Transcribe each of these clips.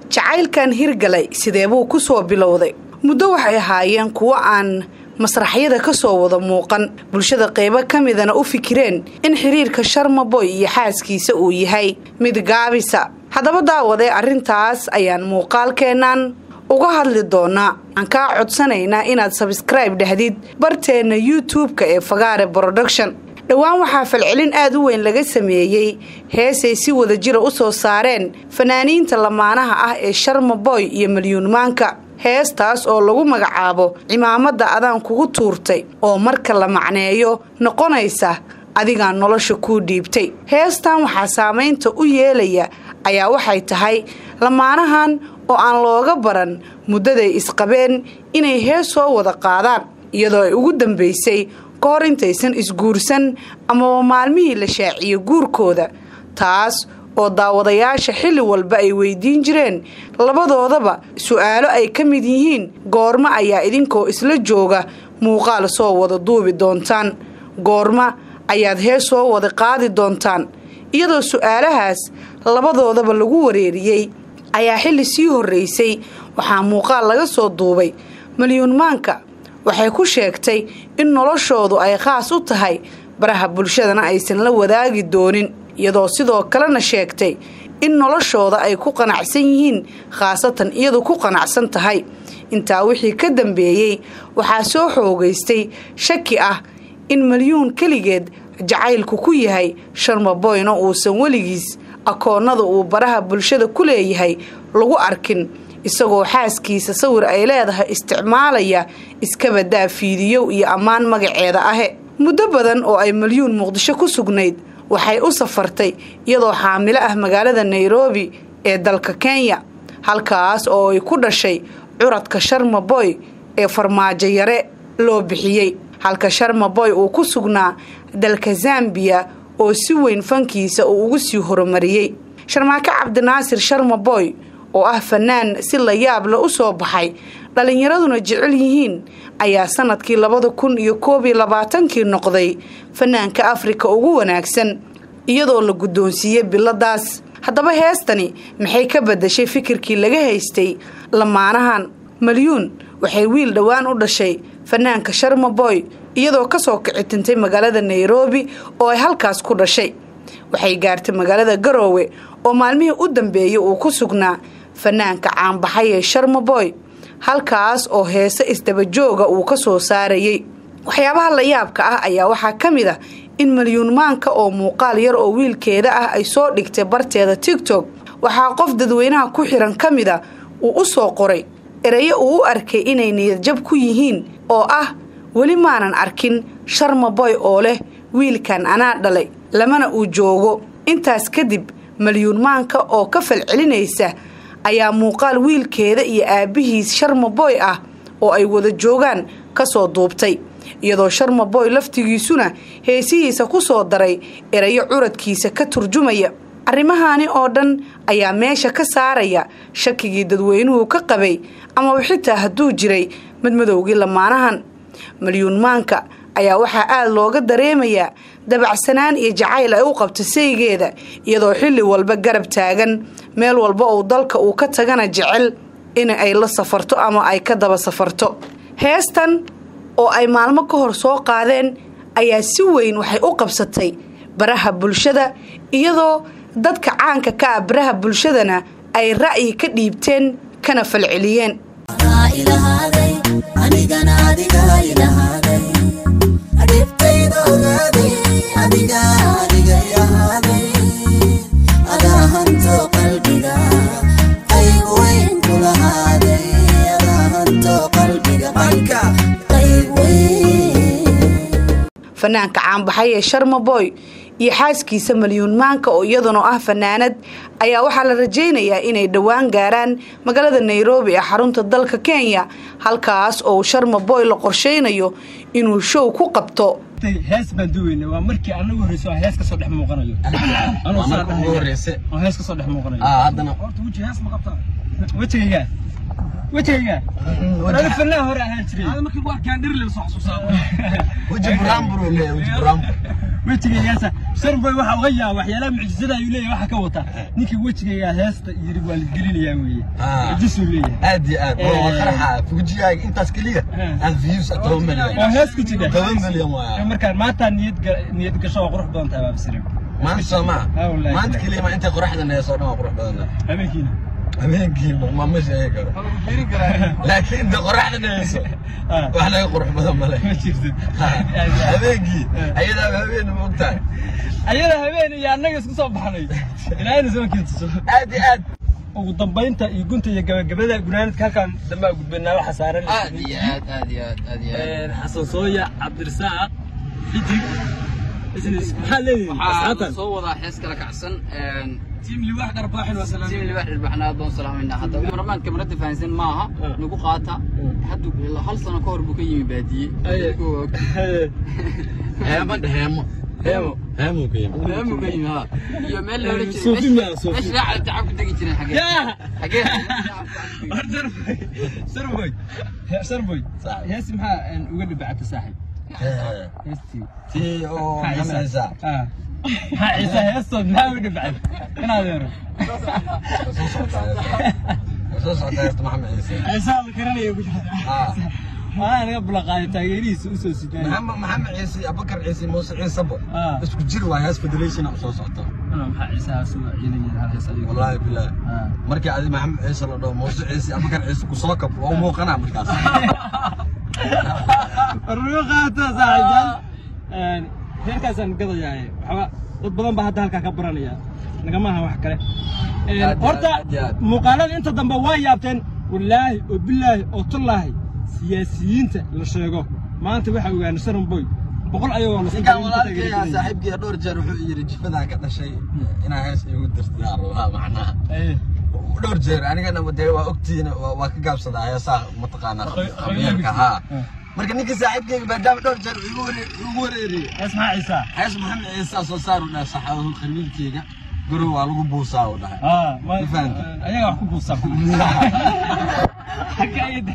jacaylkan hirgalay sidee buu ku soo bilowday muddo waxay ahaayeen kuwa aan masraxyada ka soo wada muuqan bulshada qaybo kamidana u fikireen in xiriirka Sharma Boy iyo xaaskiisa uu yahay mid gaabisa hadaba daawaday arintaas ayaan muuqaalkeenan uga hadli doonaa aan ka codsanaynaa inaad subscribe dhahdid barteena YouTube-ka ee Fagaare Production dhawaan waxaa falcelin aad u weyn laga sameeyay heesay si wada jir u soo saareen fanaaniinta lamaanaha ah ee Sharma Boy iyo Malyuun Maanka heestaas oo lagu magacaabo cimaamada adaan kugu tuurtay oo marka la macneeyo noqonaysa adiga nolosha ku dhiibtay heestan waxa saameynta u yeelaya ayaa waxay tahay lamaanahan oo aan looga baran muddaday isqabeen inay hees soo wada qaadaan iyadoo ay ugu dambeysay kahor intaysan isguursan ama maalmihii la shaaciyo guurkooda taas oo daawadayaasha xilli walba ay weydiin jireen labadoodaba su'aalo ay ka mid yihiin goorma ayaa idinkoo isla jooga muuqaal soo wada duubi doontaan goorma ayaad hees soo wada qaadi doontaan iyadoo su'aalahaas labadoodaba lagu wareeriyay ayaa xilli sii horeysay waxaa muuqaal laga soo duubay Malyuun Maanka waxay ku sheegtay in noloshoodu ay khaas u tahay baraha bulshadana aysan la wadaagi doonin iyadoo sidoo kalena sheegtay in noloshooda ay ku qanacsan yihiin khaasatan iyadu ku qanacsan tahay intaa wixii ka dambeeyay waxaa soo xoogaystay shaki ah in Malyuun kaligeed jacaylku ku yahay Sharma Boyna uusan weligiis akoonada uu baraha bulshada ku leeyahay lagu arkin isagoo xaaskiisa sawir ay leedahay isticmaalaya iska badaa fiidiyo iyo amaan magaceeda ah muddo badan oo ay Malyuun Muqdisho ku sugnayd waxay u safartay iyadoo xaamilo ah magaalada Nairobi ee dalka Kenya halkaas oo ay ku dhashay curadka Sharma Boy ee farmaajo yare loo bixiyay halka Sharma Boy uu ku sugnaa dalka Zambia oo si weyn fankiisa uu ugu sii horumariyay Sharmaaka Cabdinaasir Sharma Boy oo ah fanaan si la yaab la u soo baxay dhalinyaraduna jecel yihiin ayaa sanadkii 2021 noqday fanaanka Afrika ugu wanaagsan iyadoo la gudoonsiiyay biladaas hadaba heestani maxay ka badashay fikirkii laga haystay lamaanahan Malyuun waxay wiil dhawaan u dhashay fanaanka Sharma Boy iyadoo ka soo kicitintay magaalada Nairobi oo ay halkaas ku dhashay waxay gaartay magaalada Garowe oo maalmihii u dambeeyay uu ku sugnaa fanaanka caan baxay ee Sharma Boy halkaas oo heesa isdaba jooga uu ka soo saarayay waxyaabaha la yaabka ah ayaa waxa kamid ah in Malyuun Maanka oo muuqaal yar oo wiilkeeda ah ay soo dhigtay barteeda TikTok waxa qof dadweynaha ku xiran kamida uu u soo qoray erayo uu arkay inay niyad jab ku yihiin oo ah wali maanan arkin Sharma Boy oo leh wiilkan anaa dhalay lamana uu joogo intaas kadib Malyuun Maanka oo ka falcelinaysa ayaa muuqaal wiilkeeda iyo aabihiis Sharma Boy ah oo ay wada joogan ka soo duubtay iyadoo Sharma Boy laftigiisuna heesihiisa ku soo daray erayo curadkiisa ka turjumaya arrimahaani oo dhan ayaa meesha ka saaraya shakigii dadweynuhu ka qabay ama xitaa haduu jiray madmadowgii lamaanahan Malyuun Maanka ayaa waxa aad looga dareemaya dabacsanaan iyo jacayl ay u qabto saygeeda iyadoo xilli walba garab taagan meel walba oo dalka uu ka tagana jecel in ay la safarto ama ay ka daba safarto heestan oo ay maalmo ka hor soo qaadeen ayaa si weyn waxay u qabsatay baraha bulshada iyadoo dadka caanka ka ah baraha bulshadana ay ra'yi ka dhiibteen kana falceliyeen fanaanka caan baxay ee Sharma Boy iyo xaaskiisa Malyuun Maanka oo iyaduna ah fanaanad ayaa waxa la rajeynayaa inay dhawaan gaaraan magaalada Nairobi ee xarunta dalka Kenya halkaas oo Sharma Boy la qorsheynayo inuu show ku qabto hees baan duwayna waa markii anagu horeyso hees ka soo dhex muuqanayo anagu soo horeyse hees ka soo dhex muuqanayo hadana horta wajhi hees ma qabtaa wajhiga أنا فنان هراء هالشيء هذا ممكن واحد كان دري لصح صوصا وجه برامبر ولا وجه برامبر وجه ياسا شربي waxa uga yaa waxyaalaha mucjisada ay leeyahay waxa ka wata ninka wajiga heesta yiri waa la gelinayaa weeye jisu leeyahay aad iyo aad waa qarxa fujiyaaga intaas kaliya aan views adoon milyan oo hees ku jira 10 milyan waa markaan maanta niyad gasho qurux badan tahay baabsirin maanta sama maanta kaliya ma inta quraxda neeso dhan qurux badan habeenkii ma mashay karo laakiin da quraxda neeso wax laga qurux badan ma leh habeenkii ayada habeen ma ogtahay ayada habeen iyo anaga isku soo baxnay ilaahay soo kiinto aad iyo aad ugu dambeynta iyo gunta iyo gabagabada gunaanadka halkan damba gudbeenaa waxa saaran aad iyo aad xasan sooya cabdirasaaq xidig isna xaleeyay asxaabtan soo wada xees kala kacsan تيم اللي واحد رباحين وسلام تيم اللي واحد ربحنا دون سلامنا حتى مرمان كاميرات فانسين معها نقو قاطع حد هل سنه كور بكيمي بادي هامو كيم ها يا مال ايش راح تعب دقي جيران حاجه سربوي يا سمحه وقد بعت صاحب تي او عيسى عيسى يصل ناوي بعد انا غيره وصوص عطيت محمد عيسى ذكرني انا قبل قاعد تاغيريس وسو سيدان محمد عيسى ابو بكر عيسى موسى عيسى بس كجير واي هاس فيدريشن او سو سوتو انا محمد عيسى سو عيلين هذا صديق والله بالله markii adi maxamed ciise la dhaw Muuse Ciise Abubakar Ciise ku soo kab oo muuqana markaas ruuqata saaxiibay heerkaasan gadayahay waxa dad badan baa hadda halka ka baranaya nagama aha wax kale horta muuqaalada inta dambe waa yaabteen wallaahi oo billaahi oo tallaahi siyaasiyiinta la sheego maanta waxa ogaan Sharmaboy boqol ayagoo la saaxiibkii saaxiibkii dhowr jeer wuxuu yiri jifada ka dhashay inaa hees igu dirtay arwaha macnaha dhowr jeer anigana waday waa ogtiina waa ka gaabsadaa heesaha mataqaana qabiilka ha marka ninka saaxiibkayga baadaama dhowr jeer ugu wareeriyay isma Ciise Maxamed Ciise soo saaruna saxaabada qabiilkayga guru waa lagu buusaa oo dhahay ma fahanti ayaga wax ku buusaa حكاية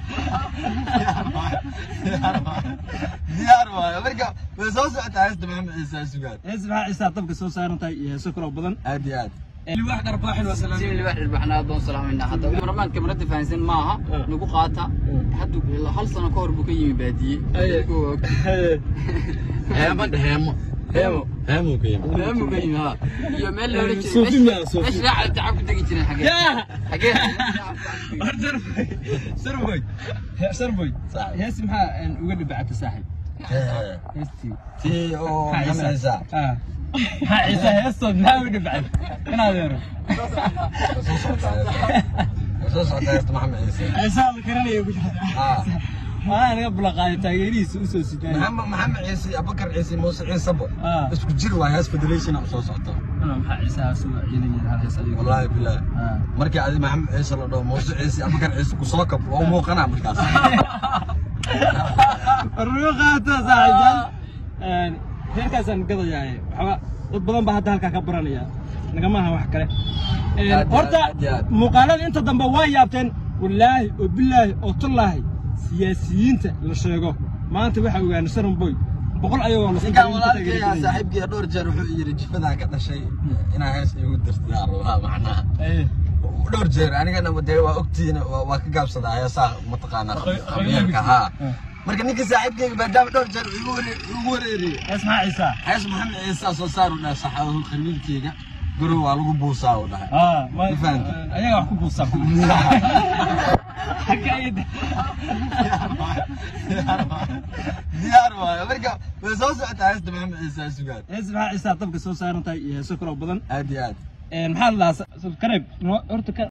ديار واي مركب بس وصلت عايز محمد عيسى سجاد اسمع عيسى طبق سو سارنتاي سكر بدن عادي عادي اللي واحد رباحين وسلام اللي واحد ربحنا دون سلامنا حتى مرمان كاميرات فانسين معها نقو قاطع حد هل سنه كور بكيمي بادي هامو كيم ها يا مال ايش راح تعب دقي جيران حاجه سربوي يا سمحه وقد بعت صاحب تي او عيسى عيسى يصل ناوي بعد انا غيره وصوص عطيت محمد عيسى ذكرني انا قبل قاعد تاغيريس وسو سيدان محمد عيسى ابو بكر عيسى موسى عيسى بس كجير واي هاس فيدريشن او سو سوتو انا محمد عيسى سو عيلين هذا صديق والله بالله markii adi maxamed ciise la dhaw Muuse Ciise Abubakar Ciise ku soo kab oo muuqana markaas ruuqata saaxiibay heerkaasan gadayahay waxa dad badan baa hadda halka ka baranaya nagama aha wax kale horta muuqaalada inta dambe waa yaabteen wallaahi oo billaahi oo tallaahi siyaasiyiinta la sheego maanta waxa ogaan Sharmaboy boqol ayagoo la saaxiibkii dhowr jeer wuxuu yiri jifada ka dhashay inaa hees igu dirtay arwaha macnaha dhowr jeer anigana waday waa ogtiina waa ka gaabsadaa heesaha mataqaana qabiilka ha marka ninka saaxiibkayga baadaama dhowr jeer ugu wareeriyay isma Ciise Maxamed Ciise soo saaruna saxaabada qabiilkayga guru waa lagu buusaa oo dhahay ma fahanti ayaga wax ku buusaa حكاية ديار واي مركب بس وصلت عايز محمد عيسى سجاد اسمع عيسى طبق سو سارنتاي سكر بدن عادي عادي محل سبسكرايب